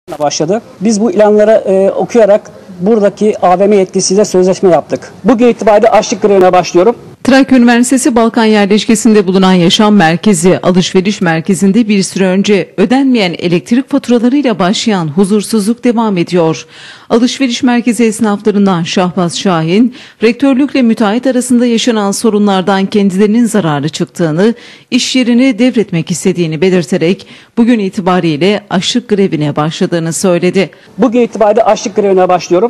başladı. Biz bu ilanları okuyarak buradaki AVM yetkisiyle sözleşme yaptık. Bugün itibariyle açlık grevine başlıyorum. Trakya Üniversitesi Balkan yerleşkesinde bulunan yaşam merkezi alışveriş merkezinde bir süre önce ödenmeyen elektrik faturalarıyla başlayan huzursuzluk devam ediyor. Alışveriş merkezi esnaflarından Şahbaz Şahin, rektörlükle müteahhit arasında yaşanan sorunlardan kendilerinin zararlı çıktığını, iş yerini devretmek istediğini belirterek bugün itibariyle açlık grevine başladığını söyledi. Bugün itibariyle açlık grevine başlıyorum.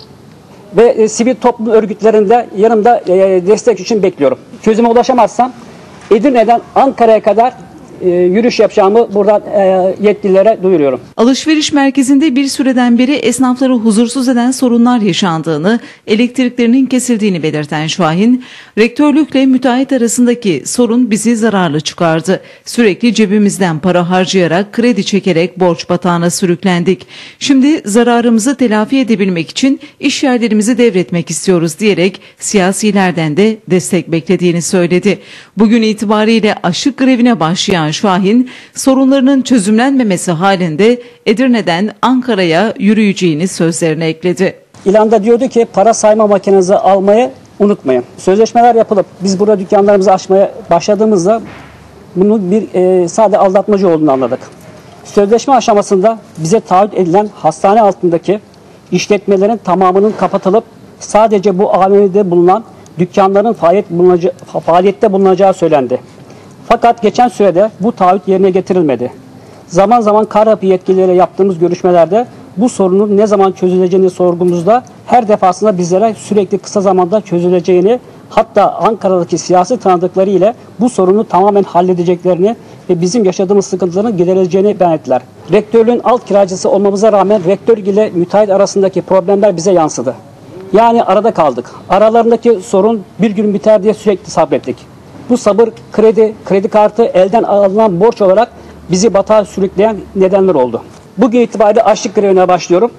Ve sivil toplum örgütlerinde yanımda destek için bekliyorum. Çözüme ulaşamazsam Edirne'den Ankara'ya kadar yürüyüş yapacağımı buradan yetkililere duyuruyorum. Alışveriş merkezinde bir süreden beri esnafları huzursuz eden sorunlar yaşandığını, elektriklerinin kesildiğini belirten Şahin, rektörlükle müteahhit arasındaki sorun bizi zararlı çıkardı. Sürekli cebimizden para harcayarak, kredi çekerek borç batağına sürüklendik. Şimdi zararımızı telafi edebilmek için iş yerlerimizi devretmek istiyoruz diyerek siyasilerden de destek beklediğini söyledi. Bugün itibariyle açlık grevine başlayan Şahin, sorunlarının çözümlenmemesi halinde Edirne'den Ankara'ya yürüyeceğini sözlerine ekledi. İlanda diyordu ki para sayma makinenizi almayı unutmayın. Sözleşmeler yapılıp biz burada dükkanlarımızı açmaya başladığımızda bunun bir sade aldatmacı olduğunu anladık. Sözleşme aşamasında bize taahhüt edilen hastane altındaki işletmelerin tamamının kapatılıp sadece bu AVM'de bulunan dükkanların faaliyette bulunacağı söylendi. Fakat geçen sürede bu taahhüt yerine getirilmedi. Zaman zaman Karapı yetkilileriyle yaptığımız görüşmelerde bu sorunun ne zaman çözüleceğini sorgumuzda her defasında bizlere sürekli kısa zamanda çözüleceğini, hatta Ankara'daki siyasi tanıdıkları ile bu sorunu tamamen halledeceklerini ve bizim yaşadığımız sıkıntıların giderileceğini beyan ettiler. Rektörlüğün alt kiracısı olmamıza rağmen rektör ile müteahhit arasındaki problemler bize yansıdı. Yani arada kaldık. Aralarındaki sorun bir gün biter diye sürekli sabrettik. Bu sabır kredi kartı, elden alınan borç olarak bizi batağa sürükleyen nedenler oldu. Bugün itibariyle açlık grevine başlıyorum.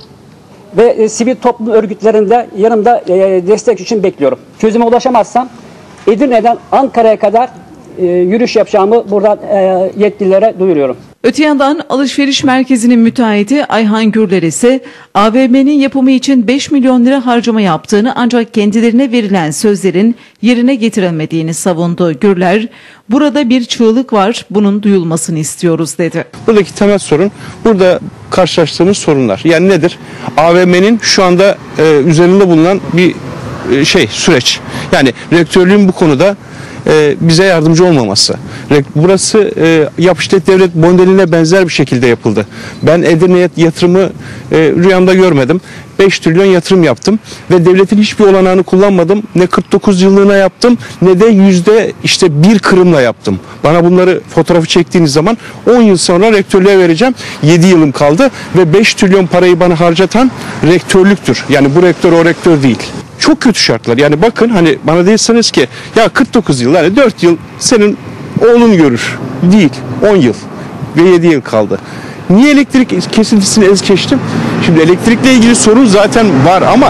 Ve sivil toplum örgütlerinde yanımda destek için bekliyorum. Çözüme ulaşamazsam Edirne'den Ankara'ya kadar yürüyüş yapacağımı buradan yetkililere duyuruyorum. Öte yandan alışveriş merkezinin müteahhiti Ayhan Gürler ise AVM'nin yapımı için 5 milyon lira harcama yaptığını ancak kendilerine verilen sözlerin yerine getirilmediğini savundu. Gürler, burada bir çığlık var, bunun duyulmasını istiyoruz dedi. Buradaki temel sorun, burada karşılaştığımız sorunlar. Yani nedir? AVM'nin şu anda üzerinde bulunan bir süreç. Yani rektörlüğün bu konuda bize yardımcı olmaması. Burası yapıştet devlet modeline benzer bir şekilde yapıldı. Ben Edirne'ye yatırımı rüyamda görmedim. 5 trilyon yatırım yaptım ve devletin hiçbir olanağını kullanmadım. Ne 49 yıllığına yaptım ne de %1 kırımla yaptım. Bana bunları fotoğrafı çektiğiniz zaman 10 yıl sonra rektörlüğe vereceğim. 7 yılım kaldı ve 5 trilyon parayı bana harcatan rektörlüktür. Yani bu rektör o rektör değil. Çok kötü şartlar. Yani bakın hani bana değilseniz ki ya 49 yıl yani 4 yıl senin oğlun görür. Değil. 10 yıl ve 7 yıl kaldı. Niye elektrik kesintisini es geçtim? Şimdi elektrikle ilgili sorun zaten var ama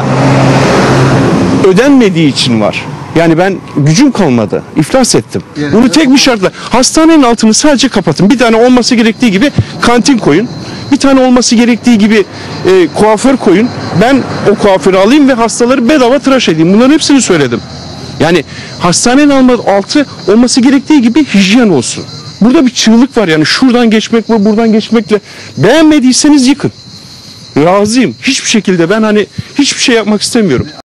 ödenmediği için var. Yani ben gücüm kalmadı. İflas ettim. Bunu tek bir şartla. Hastanenin altını sadece kapatın. Bir tane olması gerektiği gibi kantin koyun. Bir tane olması gerektiği gibi kuaför koyun. Ben o kuaförü alayım ve hastaları bedava tıraş edeyim. Bunların hepsini söyledim. Yani hastanenin altı olması gerektiği gibi hijyen olsun. Burada bir çığlık var yani şuradan geçmek ve buradan geçmekle. Beğenmediyseniz yıkın. Razıyım. Hiçbir şekilde ben hiçbir şey yapmak istemiyorum.